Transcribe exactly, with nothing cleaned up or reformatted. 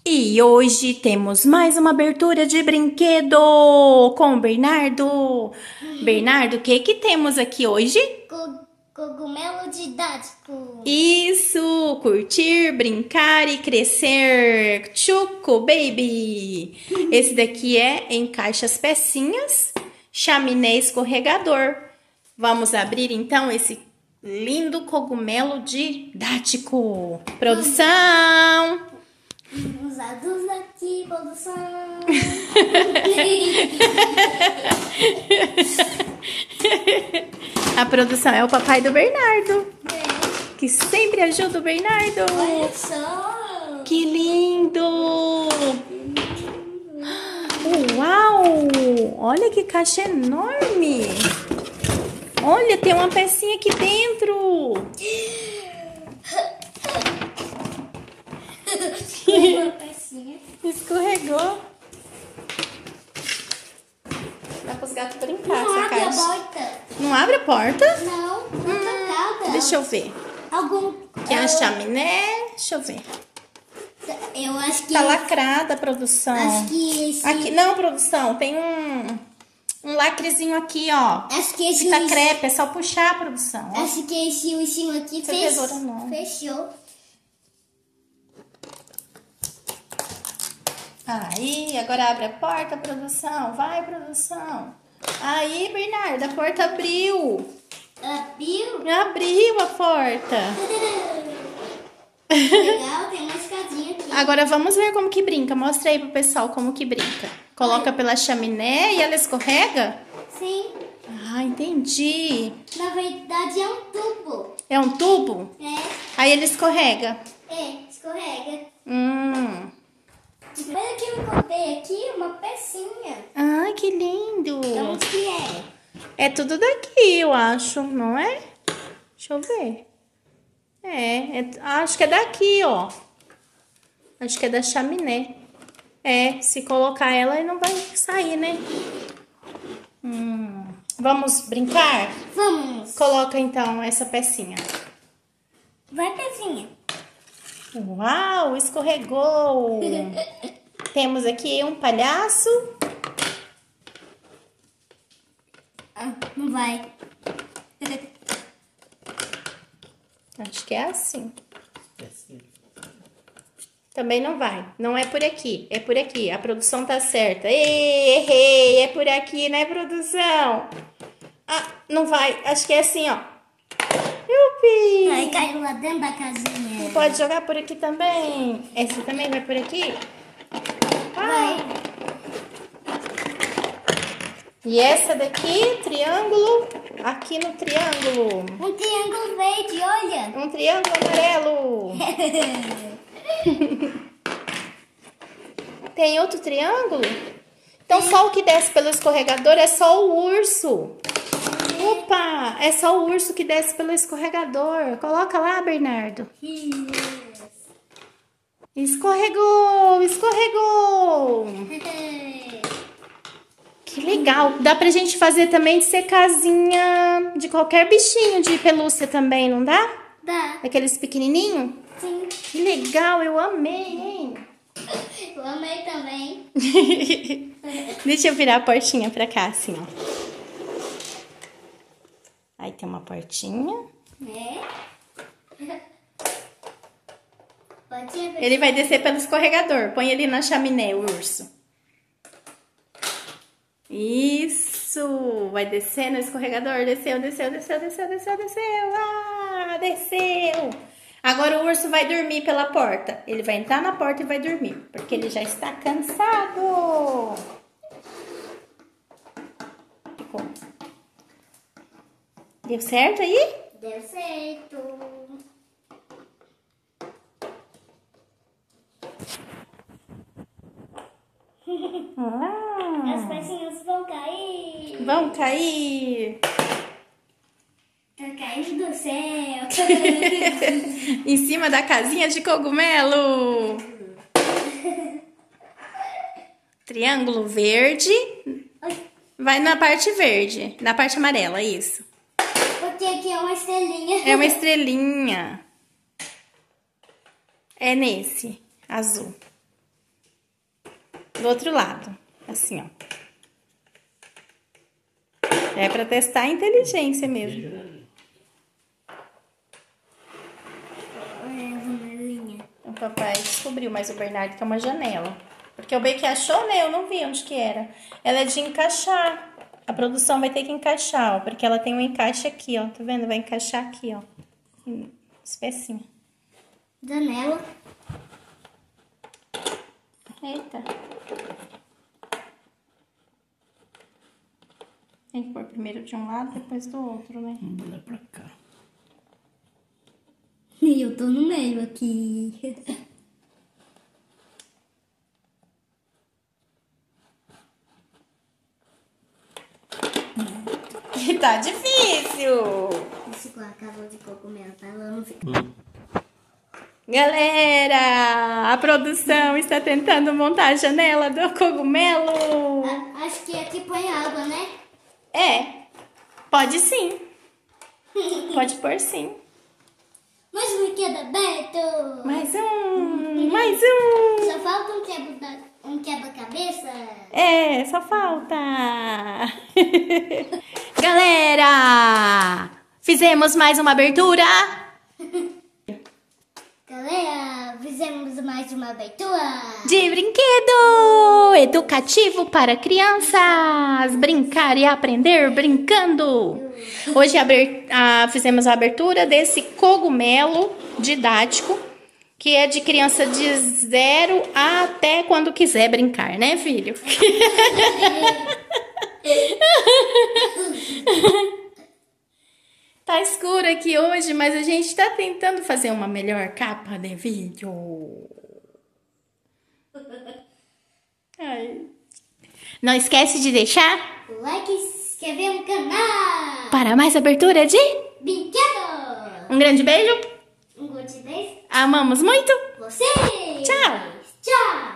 E hoje temos mais uma abertura de brinquedo com o Bernardo. Bernardo, o que que temos aqui hoje? Co cogumelo didático. Isso, curtir, brincar e crescer. Chuco Baby. Esse daqui é encaixa as pecinhas, chaminé escorregador. Vamos abrir então esse lindo cogumelo didático. Produção. Usados aqui, produção. A produção é o papai do Bernardo, É. que sempre ajuda o Bernardo. Olha só. Que lindo! Uau! Olha que caixa enorme! Olha, tem uma pecinha aqui dentro. Uma pecinha. Escorregou. Dá para os gatos brincar Não essa abre a caixa. porta. Não abre a porta? Não, não tá trancada. Deixa eu ver. Algum... Aqui é a eu- chaminé. Deixa eu ver. Eu acho que... Tá lacrada a produção. Acho que esse... Aqui, não, produção, tem um, um lacrezinho aqui, ó. Acho que esse... Fita crepe, é só puxar a produção. Ó. Acho que esse ursinho aqui Essa fez... tesoura não. fechou. Aí, agora abre a porta, produção. Vai, produção. Aí, Bernardo, a porta abriu. Abriu? Abriu a porta. Legal, tem uma escadinha aqui. Agora vamos ver como que brinca. Mostra aí pro pessoal como que brinca. Coloca pela chaminé e ela escorrega? Sim, Ah, entendi. na verdade é um tubo. É um tubo? É, Aí ele escorrega. é, escorrega. Hum. Olha que eu comprei aqui uma pecinha. Ai, que lindo. Então, o que é? É tudo daqui, eu acho, não é? Deixa eu ver. É, é- acho que é daqui, ó. Acho que é da chaminé. É, se colocar ela, aí não vai sair, né? Hum. Vamos brincar? Vamos. Coloca então essa pecinha. Vai, pecinha. Uau, escorregou. Temos aqui um palhaço. Ah, não vai. Acho que é assim. Também não vai. Não é por aqui. É por aqui. A produção tá certa. Ei, errei. É por aqui, né, produção? Ah, não vai. Acho que é assim, ó. Yupi! Aí caiu lá dentro da casinha. Pode jogar por aqui também. Esse também vai por aqui? Vai. E essa daqui, triângulo, aqui no triângulo. Um triângulo verde, olha. Um triângulo amarelo. Tem outro triângulo? Então só o que desce pelo escorregador é só o urso. Opa, é só o urso que desce pelo escorregador. Coloca lá, Bernardo. Escorregou, escorregou. Que legal. Dá pra gente fazer também de ser casinha de qualquer bichinho de pelúcia também, não dá? Dá. Aqueles pequenininhos? Sim. Que legal, eu amei, hein? Eu amei também. Deixa eu virar a portinha pra cá, assim, ó. Aí tem uma portinha. É. Pode ir. Ele vai descer pelo escorregador. Põe ele na chaminé, o urso. Isso! Vai descer no escorregador. Desceu, desceu, desceu, desceu, desceu, desceu. Ah, desceu! Agora o urso vai dormir pela porta. Ele vai entrar na porta e vai dormir, porque ele já está cansado. Ficou. Deu certo aí? Deu certo. Ah, As pecinhas vão cair. vão cair. Tá caindo do céu. Em cima da casinha de cogumelo. Triângulo verde. Vai na parte verde, na parte amarela, isso. Porque aqui é uma estrelinha. É uma estrelinha. É nesse, azul. Do outro lado. Assim, ó. É pra testar a inteligência mesmo. O papai descobriu, mas o Bernardo quer uma janela. Porque o Becky achou, né? Eu não vi onde que era. Ela é de encaixar. A produção vai ter que encaixar, ó. Porque ela tem um encaixe aqui, ó. Tá vendo? Vai encaixar aqui, ó. Os pecinhos. Janela. Eita. Tem que pôr primeiro de um lado, depois do outro, né? Vamos lá pra cá. E eu tô no meio aqui. E tá difícil. Isso com a cava de cogumelo, tá? Ela não fica. Hum. Galera, a produção está tentando montar a janela do cogumelo. A- Acho que aqui põe água, né? É, pode sim. Pode pôr sim. Mas o brinquedo aberto. Mais um, mais um. Só falta um quebra- um quebra-cabeça. É, só falta. Galera, fizemos mais uma abertura. Galera, fizemos mais uma abertura. De brinquedo educativo para crianças. Brincar e aprender brincando. Hoje aber- ah, fizemos a abertura desse cogumelo didático, que é de criança de zero até quando quiser brincar, né, filho? Tá escuro aqui hoje, mas a gente tá tentando fazer uma melhor capa de vídeo. Ai. Não esquece de deixar O like e se inscrever no canal. para mais abertura de... Brinquedo. Um grande beijo. Um grande beijo. Amamos muito. Vocês. Tchau. Tchau.